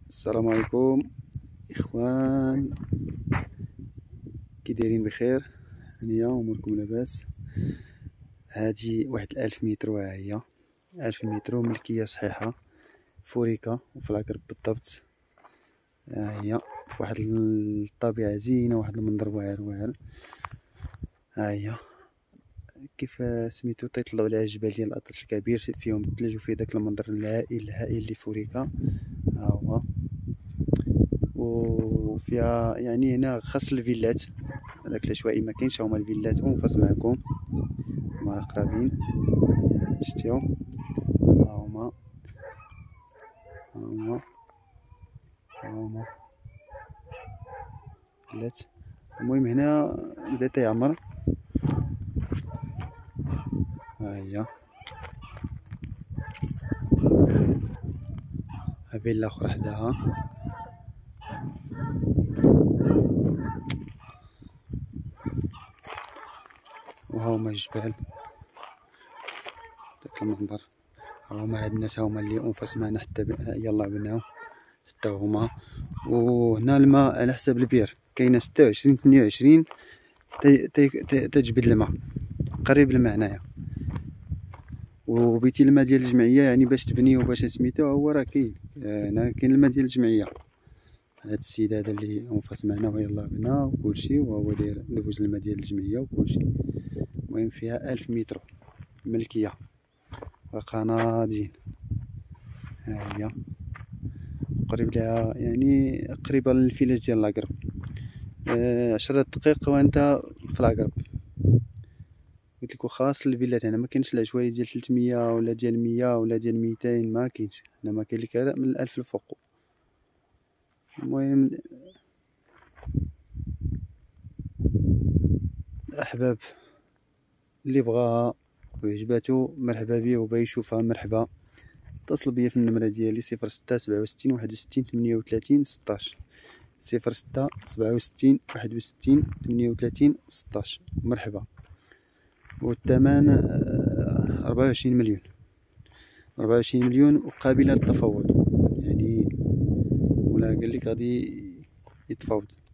السلام عليكم اخوان، كي دايرين؟ بخير؟ هانيا اموركم لاباس؟ هادي واحد 1000 متر، وها هي 1000 متر ملكيه صحيحه، فوريكا وفي العقرب بالضبط. ها هي في واحد الطبيعه زينه، واحد المنظر واعر واعر. ها هي كيف سميتو، تيطلعوا عليها الجبال ديال الاطلس الكبير فيهم الثلج، وفيه داك المنظر الهائل لفوريكا. ها هو، وفيها يعني هنا خاص الفيلات، هذاك العشوائي ما كاينش، هما الفيلات انفاس معكم، هما راه قرابين. شتيو؟ ها هما ها هما ها هما فيلات. المهم هنا بدا تيعمر. ها هي ها فيلا اخرى حداها. وها هما الجبال، داك المنظر. ها هما هاد الناس هما اللي انفاس معنا، حتى يلا بناو حتى هما. وهنا الماء على حساب البير، كاينه 26 28 تجبد الماء قريب الماء هنايا. وبيتي الماء ديال الجمعيه، يعني باش تبني وباش سميتو هو راه كاين. هنا كاين الماء ديال الجمعيه، هاد السيد هذا اللي انفاس معنا ويلا بنا وكلشي، وهو داير دوز الماء ديال الجمعيه وكلشي. المهم فيها 1000 متر ملكيه، راه ناضيين. ها هي قريب لها، يعني قريبه للفيلاج ديال العقرب. 10 دقائق وانت في العقرب. قلت لكم خاص الفيلات، هنا ما كاينش العشوائي ديال 300 ولا ديال 100 ولا ديال 200، ما كاينش هنا، ما كاين لك من 1000 الفوق. المهم الاحباب اللي بغاها وعجباتو مرحبا بيه، وبغا يشوفها مرحبا، اتصل بيا في النمره ديالي 06 67 61 38 16، 06 67 61 38 16. مرحبا. والثمن 24 مليون، 24 مليون وقابلة للتفاوض، يعني ولا قال لك غادي يتفاوض.